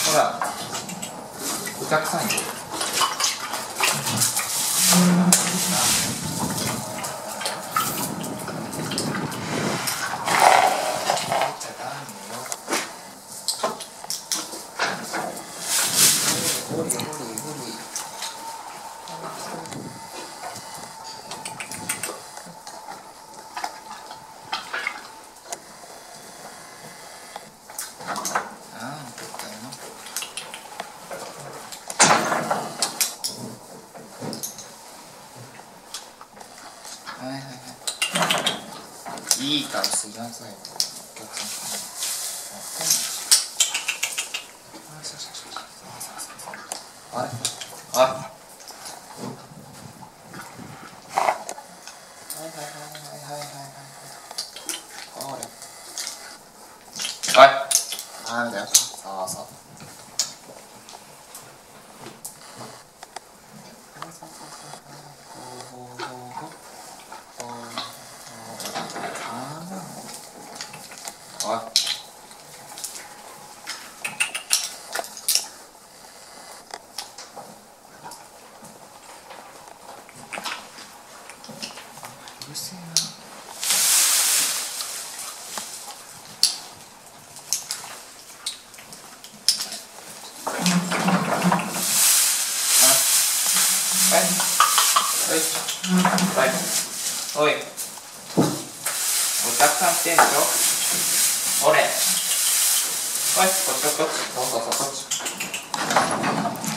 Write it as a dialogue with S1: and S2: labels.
S1: ほら、お客さんよ。いい顔してください。お客さん。あれ？あ。はい。なんだよ。そうそう。おい。うるせえな。はい。おい。お客さん来てんでしょ。おれ。おい、こっちこっち。どうぞこっち。